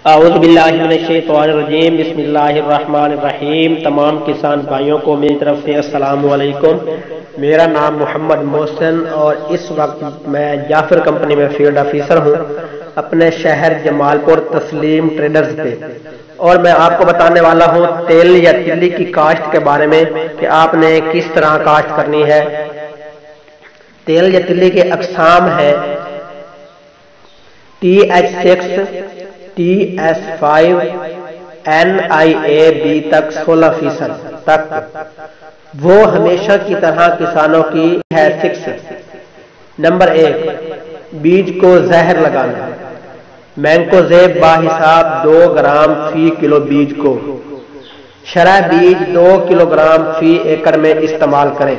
اعوذ باللہ من الشیطان الرجیم، بسم اللہ الرحمن الرحیم۔ تمام کسان بھائیوں کو میری طرف سے السلام علیکم۔ میرا نام محمد محسن اور اس وقت میں جعفر کمپنی میں فیلڈ آفیسر ہوں اپنے شہر جمال پور تسلیم ٹریڈرز پہ، اور میں آپ کو بتانے والا ہوں تیل یا تلی کی کاشت کے بارے میں کہ آپ نے کس طرح کاشت کرنی ہے۔ تیل یا تلی کے اقسام ہیں TH6 TS5 NIAB تک 16% تک، وہ ہمیشہ کی طرح کسانوں کی ہے 6۔ نمبر 1، بیج کو زہر لگانا۔ مینکوزیب باحساب 2 گرام فی کلو بیج کو، شرح بیج 2 کلو گرام فی ایکڑ میں استعمال کریں۔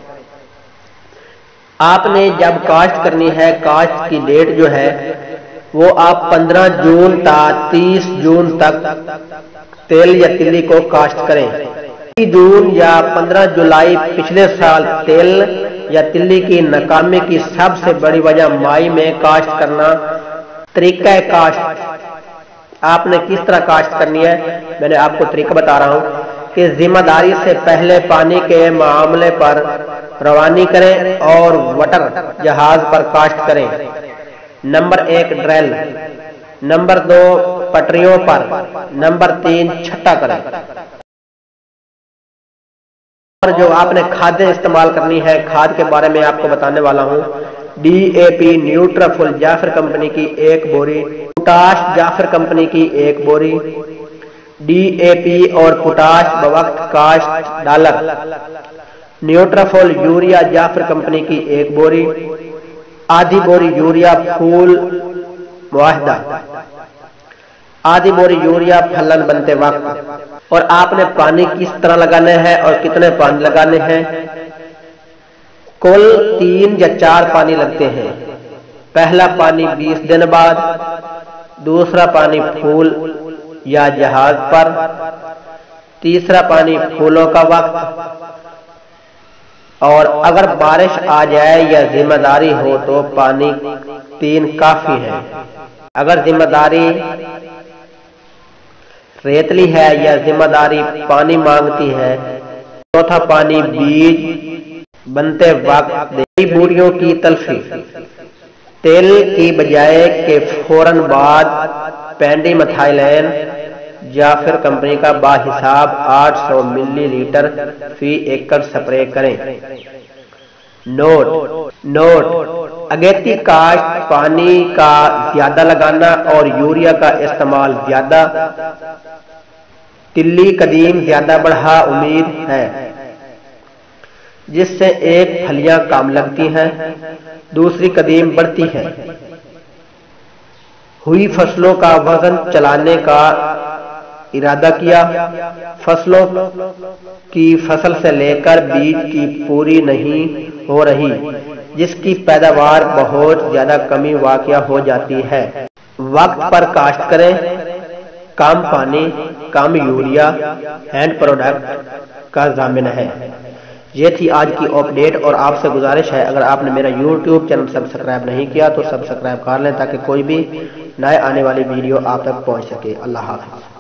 آپ نے جب کاشت کرنی ہے، کاشت کی ڈیٹ جو ہے وہ آپ 15 جون تا 30 جون تک تیل یا تلی کو کاشت کریں۔ 30 جون یا 15 جولائی پچھلے سال تیل یا تلی کی ناکامی کی سب سے بڑی وجہ مائی میں کاشت کرنا۔ طریقہ کاشت آپ نے کس طرح کاشت کرنی ہے، میں نے آپ کو طریقہ بتا رہا ہوں کہ ذمہ داری سے پہلے پانی کے معاملے پر روانی کریں اور وٹر جہاز پر کاشت کریں۔ Number 1، drill. نمبر 2، پٹریوں پر۔ نمبر 3، چھٹا کریں۔ اور جو آپ نے کھادیں استعمال کرنی ہے، کھاد کے بارے میں آپ کو بتانے والا ہوں۔ DAP نیوٹرافل جعفر کمپنی کی 1 بوری، پوٹاش جعفر کمپنی کی 1 بوری۔ DAP اور پوٹاش بوقت کاشت $۔ نیوٹرافل یوریا جعفر کمپنی کی 1 بوری، آدھی بوری یوریا پھول معاہدہ، آدھی بوری یوریا پھلن بنتے وقت۔ اور آپ نے پانی کس طرح لگانے ہیں اور کتنے پانی لگانے ہیں؟ کل 3 یا 4 پانی لگتے ہیں۔ پہلا پانی 20 دن بعد، دوسرا پانی پھول یا جہاز پر، تیسرا پانی پھولوں کا وقت۔ اور اگر بارش آ جائے یا ذمہ داری ہو تو پانی 3 کافی ہے۔ اگر ذمہ داری ریتلی ہے یا ذمہ داری پانی مانگتی ہے، چوتھا پانی بیج بنتے وقت دے۔ بوریوں کی تلفی۔ تیل کی بجائے کے فوراً بعد پینڈی میتھائلین جعفر کمپنی کا باحساب 800 ملی لیٹر فی ایکڑ سپرے کریں۔ نوٹ: اگیتی کاشت پانی کا زیادہ لگانا اور یوریا کا استعمال زیادہ۔ تلی قدیم زیادہ بڑھا امید ہے، جس سے ایک پھلیاں کم لگتی ہیں، دوسری قدیم بڑھتی ہے۔ ہوئی فصلوں کا وزن چلانے کا ارادہ کیا۔ فصلوں کی فصل سے لے کر بیج کی پوری نہیں ہو رہی، جس کی پیداوار بہت زیادہ کمی واقع ہو جاتی ہے۔ وقت پر کاشت کریں۔ کم پانی، کم یوریا اینڈ پروڈکٹ کا ضامن ہے۔ یہ تھی آج کی اپ ڈیٹ، اور آپ سے گزارش ہے اگر آپ نے میرا YouTube چینل سبسکرائب نہیں کیا تو سبسکرائب کر لیں تاکہ کوئی بھی نئے آنے والی ویڈیو آپ تک پہنچ سکے۔ اللہ حافظ۔